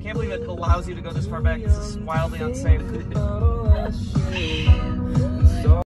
can't believe it allows you to go this far back. This is wildly unsafe.